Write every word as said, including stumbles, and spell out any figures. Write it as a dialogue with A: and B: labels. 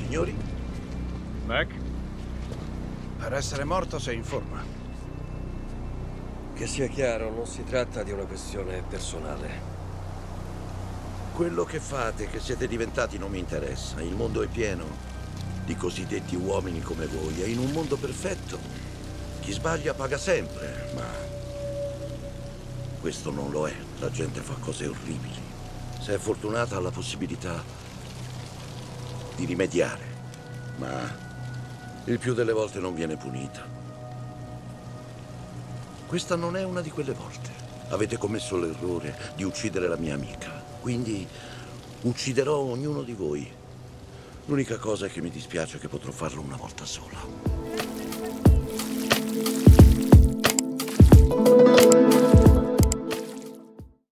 A: Signori,
B: Mac?
A: per essere morto sei in forma.
C: Che sia chiaro, non si tratta di una questione personale.
A: Quello che fate, che siete diventati, non mi interessa. Il mondo è pieno di cosiddetti uomini come voi. E in un mondo perfetto, chi sbaglia paga sempre, ma questo non lo è. La gente fa cose orribili. Se è fortunata ha la possibilità di rimediare, ma il più delle volte non viene punita. Questa non è una di quelle volte. Avete commesso l'errore di uccidere la mia amica. Quindi ucciderò ognuno di voi. L'unica cosa è che mi dispiace che potrò farlo una volta sola.